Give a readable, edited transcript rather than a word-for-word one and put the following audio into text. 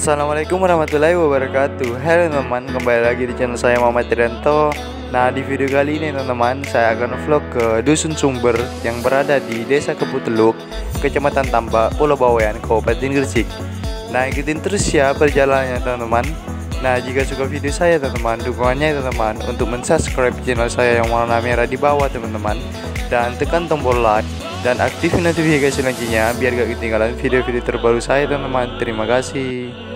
Assalamualaikum warahmatullahi wabarakatuh. Halo teman-teman, kembali lagi di channel saya Muhammad Trianto. Nah, di video kali ini teman-teman, saya akan vlog ke Dusun Sumber yang berada di Desa Kepuhteluk, Kecamatan Tambak, Pulau Bawean, Kabupaten Gresik. Nah, ikutin terus ya perjalanannya teman-teman. Nah, jika suka video saya teman-teman, dukungannya teman-teman untuk mensubscribe channel saya yang warna merah di bawah teman-teman, dan tekan tombol like dan aktifin notifikasi selanjutnya biar gak ketinggalan video-video terbaru saya teman-teman. Terima kasih.